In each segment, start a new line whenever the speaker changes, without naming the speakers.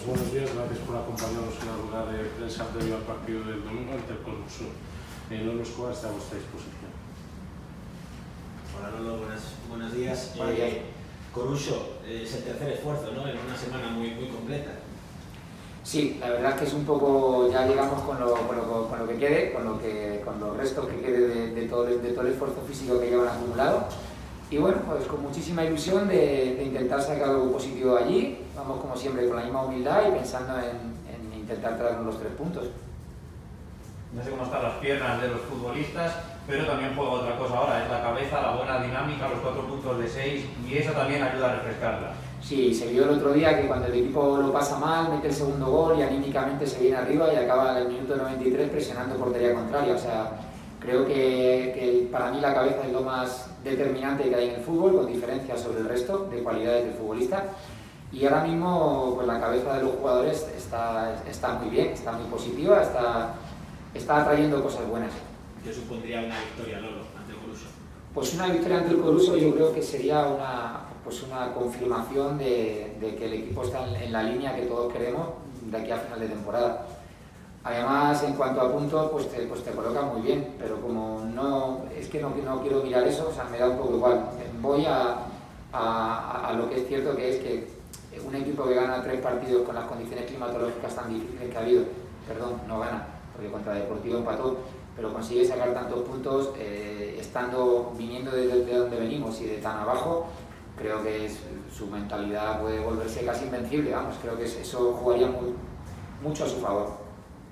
Buenos días, gracias por acompañarnos en la rueda de prensa previo al partido del domingo ante el Coruso. Lolo Escobar está a vuestra disposición.
Hola Lolo, buenos días. Coruso, es el tercer esfuerzo, ¿no? En una semana muy completa.
Sí, la verdad es que es un poco, ya llegamos con lo que quede, con los restos que quede de todo el esfuerzo físico que llevan acumulado. Y bueno, pues con muchísima ilusión de intentar sacar algo positivo allí. Vamos como siempre con la misma humildad y pensando en intentar traernos los 3 puntos.
No sé cómo están las piernas de los futbolistas, pero también juega otra cosa ahora, es la cabeza, la buena dinámica, los 4 puntos de 6 y eso también ayuda a refrescarla.
Sí, se vio el otro día que cuando el equipo lo pasa mal, mete el segundo gol y anímicamente se viene arriba y acaba en el minuto 93 presionando portería contraria. O sea, creo que para mí la cabeza es lo más determinante que hay en el fútbol, con diferencia sobre el resto de cualidades del futbolista. Y ahora mismo pues la cabeza de los jugadores está muy bien, está muy positiva, está trayendo cosas buenas.
¿Qué supondría una victoria, Lolo, ante el Coruso?
Pues una victoria ante el Coruso yo creo que sería una confirmación de que el equipo está en la línea que todos queremos de aquí a final de temporada. Además, en cuanto a puntos, pues te coloca muy bien, pero como no quiero mirar eso, o sea, me da un poco igual. Voy a lo que es cierto, que es que un equipo que gana 3 partidos con las condiciones climatológicas tan difíciles que ha habido, no gana, porque contra Deportivo empató, pero consigue sacar tantos puntos viniendo de donde venimos y de tan abajo. Creo que su mentalidad puede volverse casi invencible, vamos, creo que eso jugaría mucho a su favor.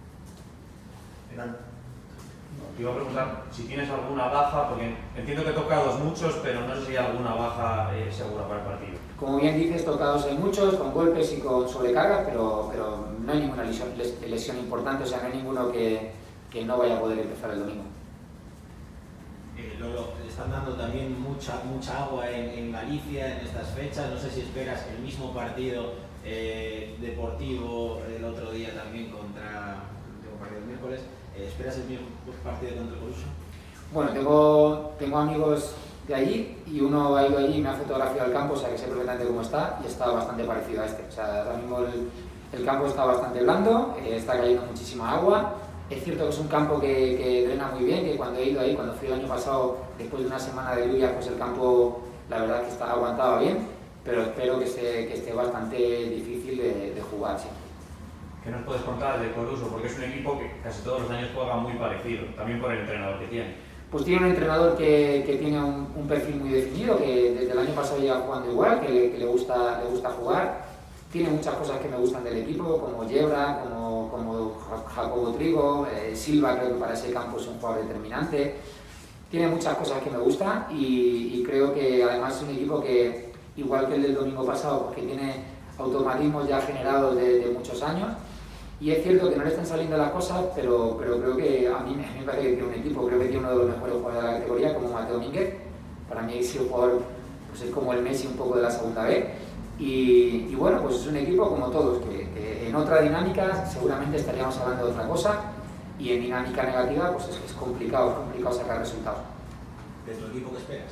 Te iba a preguntar si tienes alguna baja, porque entiendo que tocados muchos, pero no sé si hay alguna baja segura para el partido.
Como bien dices, tocados hay muchos, con golpes y con sobrecargas, pero no hay ninguna lesión importante, o sea, no hay ninguno que no vaya a poder empezar el domingo.
Lolo, están dando también mucha agua en Galicia en estas fechas. No sé si esperas el mismo partido deportivo el otro día también contra el último partido del miércoles. ¿Esperas el mismo partido contra el Coruso?
Bueno, tengo amigos de allí y uno ha ido allí y me ha fotografiado el campo, o sea que sé perfectamente cómo está y está bastante parecido a este. O sea, ahora mismo el campo está bastante blando, está cayendo muchísima agua. Es cierto que es un campo que drena muy bien, que cuando he ido ahí, cuando fui el año pasado, después de una semana de lluvia, pues el campo, la verdad que aguantaba bien, pero espero que esté bastante difícil de jugar, sí.
¿Qué nos puedes contar del Coruso? Porque es un equipo que casi todos los años juega muy parecido, también por el entrenador que tiene.
Pues tiene un entrenador que tiene un perfil muy definido, que desde el año pasado lleva jugando igual, que le gusta jugar. Tiene muchas cosas que me gustan del equipo, como Yebra, como Jacobo Trigo, Silva, creo que para ese campo es un jugador determinante. Tiene muchas cosas que me gustan y creo que además es un equipo que, igual que el del domingo pasado, porque tiene automatismos ya generados de muchos años. Y es cierto que no le están saliendo las cosas, pero creo que a mí me parece que tiene un equipo, creo que tiene uno de los mejores jugadores de la categoría, como Mateo Mínguez. Para mí es el jugador, pues es como el Messi un poco de la segunda B. Y bueno, pues es un equipo como todos, que en otra dinámica seguramente estaríamos hablando de otra cosa, y en dinámica negativa pues es complicado sacar resultados.
¿De tu equipo qué esperas?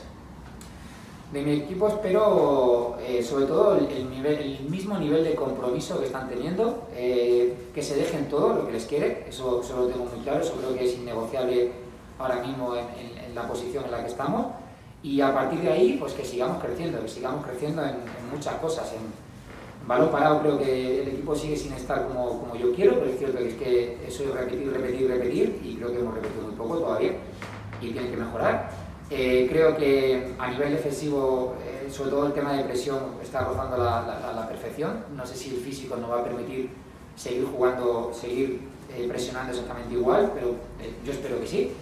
De mi equipo espero sobre todo el mismo nivel de compromiso que están teniendo, que se dejen todo lo que les quiere, eso lo tengo muy claro, eso creo que es innegociable ahora mismo en la posición en la que estamos. Y a partir de ahí, pues que sigamos creciendo en muchas cosas. En balón parado creo que el equipo sigue sin estar como yo quiero, pero es cierto que eso es repetir, y creo que hemos repetido muy poco todavía, y tienen que mejorar. Creo que a nivel defensivo, sobre todo el tema de presión, está rozando la perfección. No sé si el físico nos va a permitir seguir presionando exactamente igual, pero yo espero que sí.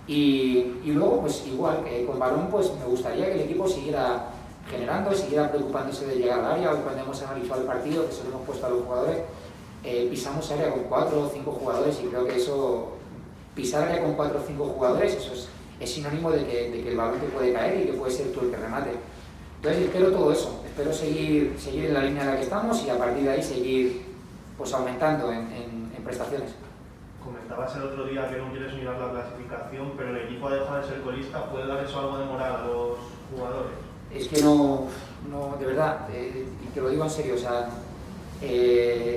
Y luego, pues igual que con balón, pues me gustaría que el equipo siguiera generando, siguiera preocupándose de llegar al área. Hoy cuando hemos analizado el partido, que se lo hemos puesto a los jugadores, pisamos área con 4 o 5 jugadores y creo que pisar área con 4 o 5 jugadores, eso es sinónimo de que el balón te puede caer y que puede ser tú el que remate. Entonces espero todo eso, espero seguir en la línea en la que estamos y a partir de ahí seguir pues aumentando en prestaciones.
Comentabas el otro día que no quieres mirar la clasificación, pero el equipo ha dejado de ser colista. ¿Puede dar eso algo de moral a los jugadores?
Es que no, de verdad, y te lo digo en serio, o sea,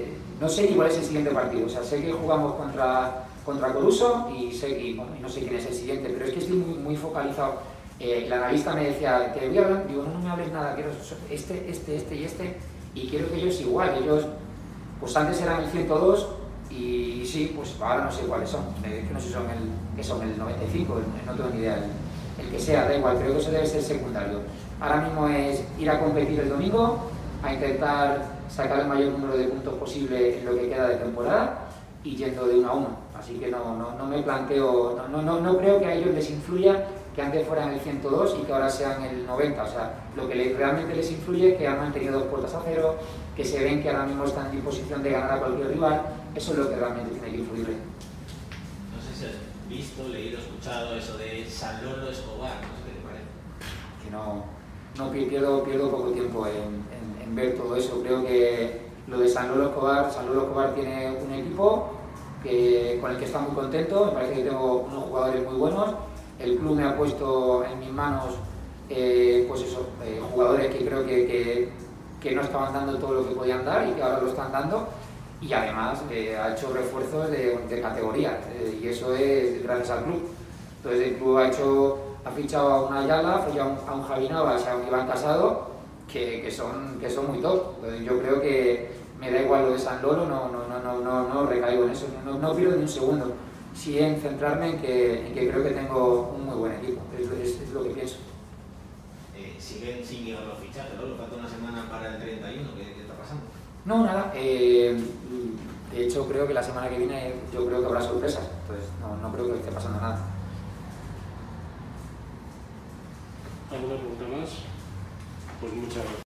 No sé ni cuál es el siguiente partido, o sea, sé que jugamos contra Coruso y no sé quién es el siguiente, pero es que estoy muy focalizado. El analista me decía, te voy a hablar, digo, no me hables nada, quiero este, y quiero que ellos igual, ellos, pues antes eran el 102 y sí, pues ahora no sé cuáles son, que no sé si son el 95, no tengo ni idea, el que sea, da igual, creo que eso debe ser secundario. Ahora mismo es ir a competir el domingo, a intentar sacar el mayor número de puntos posible en lo que queda de temporada y yendo de 1 a 1. Así que no me planteo, no creo que a ellos les influya que antes fueran el 102 y que ahora sean el 90. O sea, lo que realmente les influye es que han mantenido 2 puertas a 0, que se ven que ahora mismo están en disposición de ganar a cualquier rival. Eso es lo que realmente tiene que influirle.
No sé si has visto, leído, escuchado eso de San Lolo Escobar, no sé qué te parece.
Que pierdo poco tiempo en ver todo eso. Creo que lo de San Lolo Escobar tiene un equipo con el que está muy contento. Me parece que tengo unos jugadores muy buenos. El club me ha puesto en mis manos jugadores que creo que no estaban dando todo lo que podían dar y que ahora lo están dando. Y además ha hecho refuerzos de categoría y eso es gracias al club. Entonces el club ha fichado a un Ayala, ha fichado a un Javi Navas, a un Iván Casado, que son muy top. Entonces yo creo que me da igual lo de San Lolo, no recaigo en eso, no pierdo ni un segundo. Sí en centrarme en que creo que tengo un muy buen equipo, es lo que pienso.
Siguen sin llegar los fichajes, ¿no? Falta una semana para el 31, ¿qué está pasando?
No, nada, de hecho creo que la semana que viene yo creo que habrá sorpresas, entonces no creo que esté pasando nada.
¿Alguna pregunta más? Pues muchas gracias.